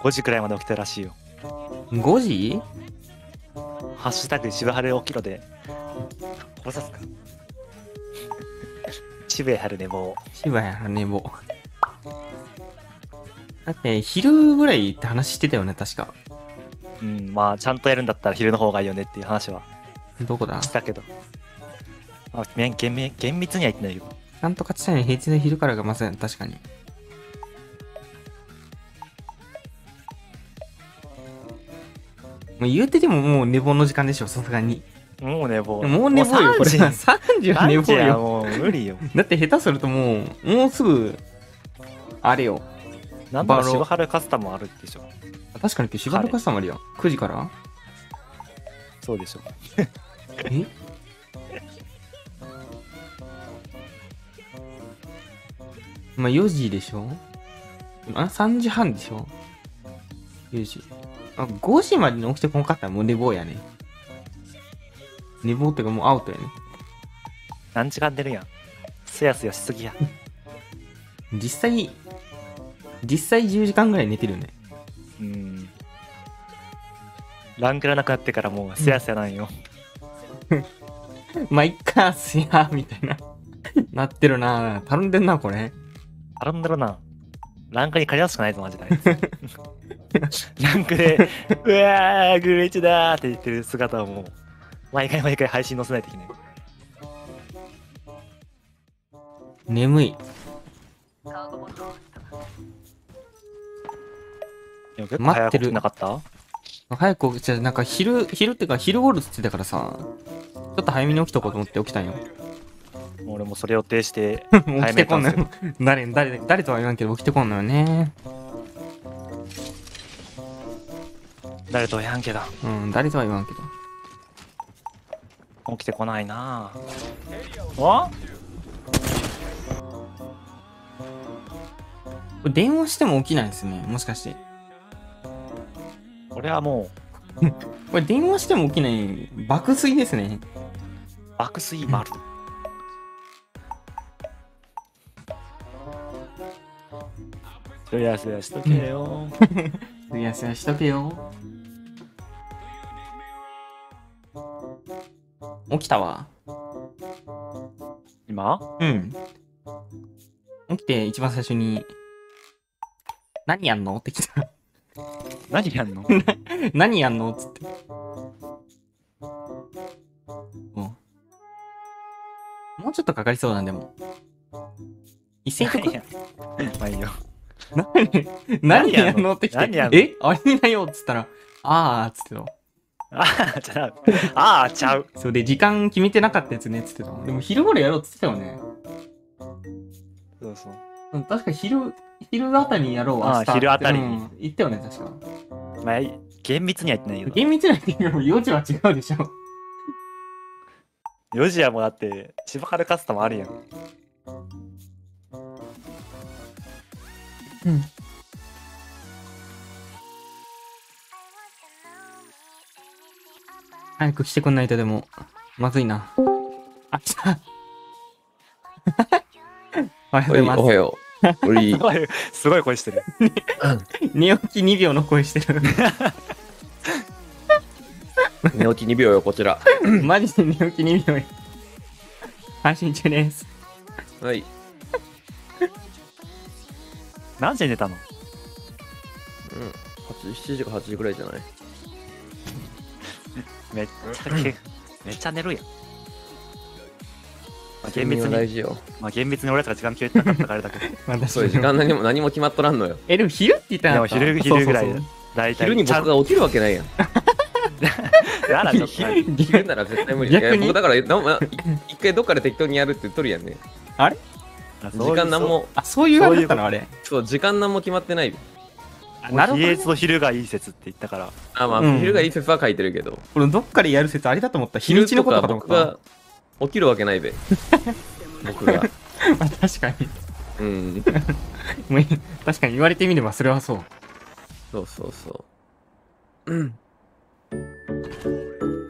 5時くらいまで起きてるらしいよ。 5時？ ハッシュタグ渋春起きろで。殺さすか。渋谷春寝坊。 渋谷の寝坊。だって昼ぐらいって話してたよね、確か。 うん、まあちゃんとやるんだったら昼の方がいいよねっていう話はどこだ？ したけど。まあ、厳密には言ってないよ。 ちゃんと勝ちたいのに平日の昼からがまずい、確かに。もう言うてでももう寝坊の時間でしょ、さすがに。 もう寝坊。 もう寝坊よ、これ。3時は寝坊 3時はよ。 もう無理よ。 だって下手するともうすぐ、あれよ。 なんだろ渋春カスタムあるでしょ。 確かに今日渋谷カスタムあるやん。9時からそうでしょ。 えまあ4時でしょ？ 3 時半でしょ？ 4 時。5時までに起きてこんかったらもう寝坊やね。寝坊ってかもうアウトやね。 何時間出るやん。すやすやしすぎや。 実際10時間ぐらい寝てるよね。 ランクがなくなってからもうすやすやなんよ。 まあ、いっか、すや、みたいな。なってるな。頼んでんな、これ。 頼んだろな。ランクに借り合うしかないぞ、マジで。ランクで、うわー、グレーチだーって言ってる姿をもう、毎回配信載せないといけない。 眠い。 でも結構早く起きなかった？ 早く起きちゃう。なんか昼ってか昼頃っつってたからさ、ちょっと早めに起きとこうと思って起きたんよ。 俺もそれ予定して起きてこんのよ。誰とは言わんけど起きてこんのよね。 誰とは言わんけど。 うん、誰とは言わんけど。 起きてこないなぁ。 これ電話しても起きないですね。もしかして。 俺はもうこれ電話しても起きない爆睡ですね。 爆睡丸。すやすやしとけよ。 すやすやしとけよ。起きたわ。 今？ うん。起きて一番最初に、何やんのって来た。 何やんの？ 何やんのっつって。もうちょっとかかりそうなんでも。一斉にとく？ まあいいよ。 何やんのって来て。 何やんの？ え、あれだよっつったら、あーっつってた。 ちゃう。 そうで、時間決めてなかったやつねっつってた。でも昼頃やろうっつってたよね。 そうそう。 確か昼あたりにやろうわ。 昼あたりに。 言ったよね、確か。 まあ、厳密には言ってないけど。 厳密には言ってないけど、4時は違うでしょ。 4時はもうだって、渋春カスタムあるやん。 うん。早く来てくんないとでも、まずいな。あ、来た。おはようございます。 おはよう。 すごい声してる。 寝起き2秒の声してる。 寝起き2秒よ、こちら。 マジで寝起き2秒よ。配信中です。 はい。 何時に寝たの？ 7時か8時ぐらいじゃない？ めっちゃ寝るやん。 睡眠は大事よ。 厳密に俺たちが時間決めてなかったからあれだけど。 そういう時間何も決まっとらんのよ。 でも昼って言ったら。 でも昼ぐらい大体。 昼に僕が起きるわけないやん。昼なら絶対無理。僕だから一回どっかで適当にやるって言っとるやんね。 あれ？ 時間なんも。 そういうあれだったのあれ。 そう、時間なんも決まってない。 なるほど。平日の昼がいい説って言ったから。 まあ、昼がいい説は書いてるけど。 これどっかでやる説あれだと思った。日にちのことかと思った。 僕が起きるわけないべ。僕が。 確かに。 うん。 確かに言われてみればそれはそう。 そうそうそう。うん。